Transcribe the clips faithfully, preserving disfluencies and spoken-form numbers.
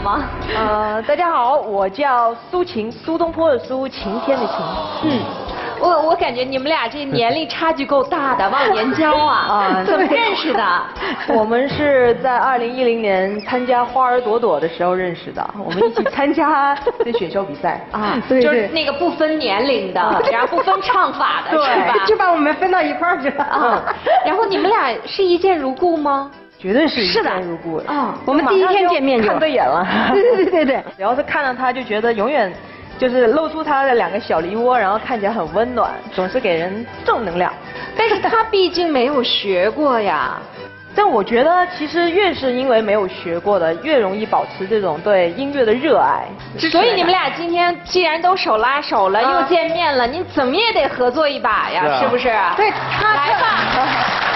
吗？ 呃，大家好，我叫苏晴，苏东坡的苏，晴天的晴。 嗯。我我感觉你们俩这年龄差距够大的，忘年交啊！啊，怎么认识的？ 我们是在二零一零年参加《花儿朵朵》的时候认识的，我们一起参加这选秀比赛啊，就是那个不分年龄的，然后不分唱法的，是吧？ 就把我们分到一块儿去了啊。然后你们俩是一见如故吗？ 绝对是一见如故啊！ 我们第一天见面就看对眼了。 对对对对对， 只要是看到他就觉得永远。就是露出他的两个小梨窝，然后看起来很温暖，总是给人正能量。 但是他毕竟没有学过呀。 但我觉得其实越是因为没有学过的，越容易保持这种对音乐的热爱。 所以你们俩今天既然都手拉手了，又见面了，你怎么也得合作一把呀，是不是？ 对，他来吧。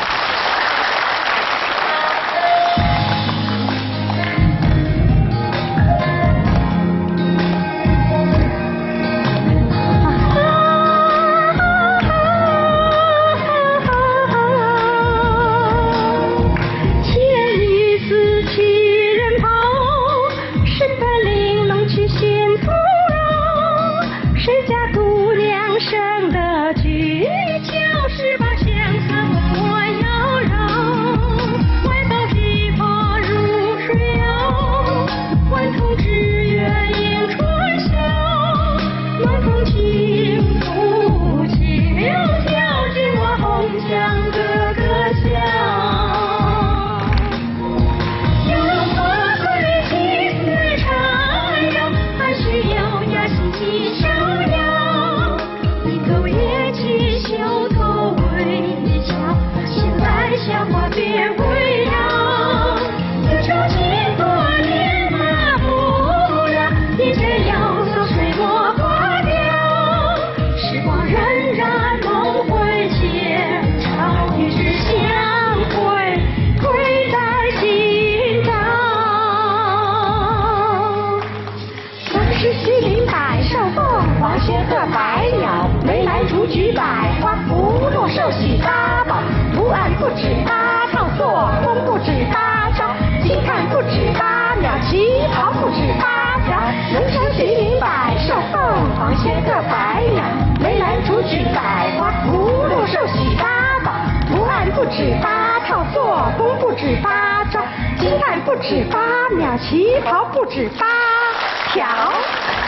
不止八套，做工不止八招，精看不止八秒，旗袍不止八条，人生麒麟百兽，凤凰学个百鸟，梅兰竹菊百花，葫芦寿喜八宝，图案不止八套，做工不止八招，精看不止八秒，旗袍不止八条。